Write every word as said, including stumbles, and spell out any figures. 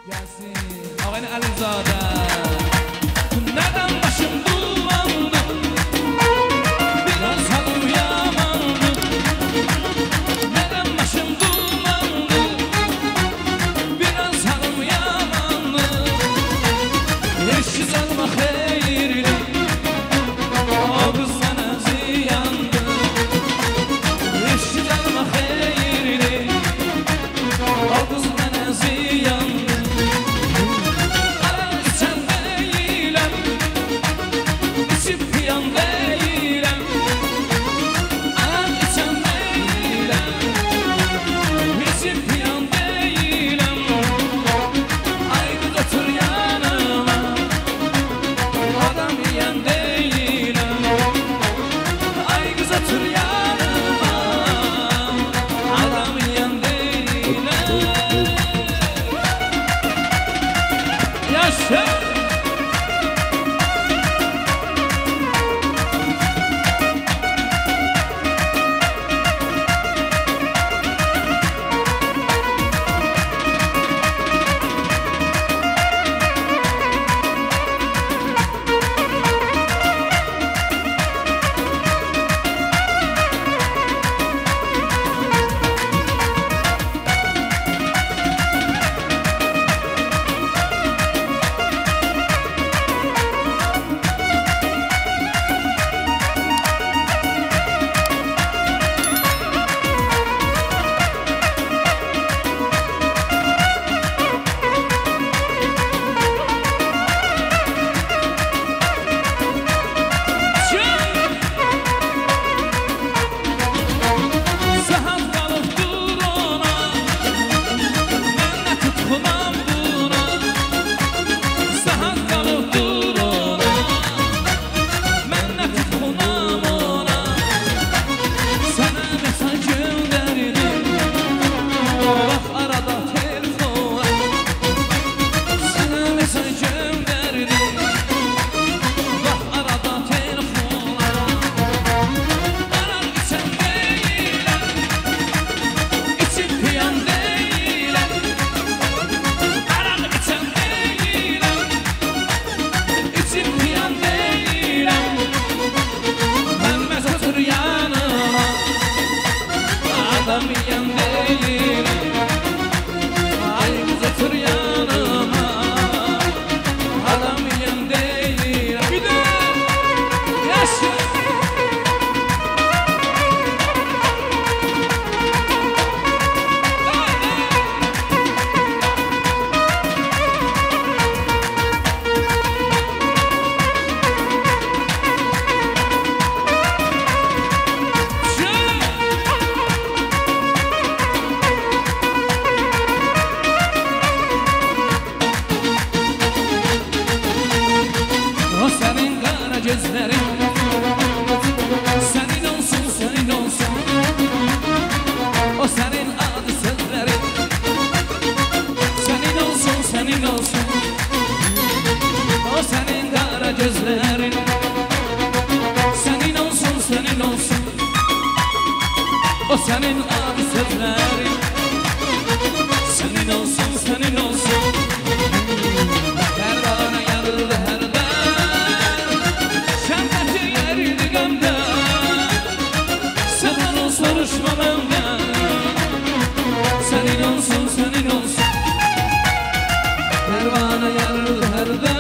Gelsin Ağayın Alizade. Neden başım bulandı, biraz halim yamandı. Neden başım bulandı, biraz halim yamandı. Eşsiz alma xeyirli, o kız sana ziyandı. Eşsiz alma xeyirli, o kız bana ziyandı. O senin adı sözlerin, senin olsun, senin olsun. Perdana yanıldı her ben, şembeti yerdi gömde. Sen onu soruşma benden, senin olsun, senin olsun. Perdana yanıldı her ben.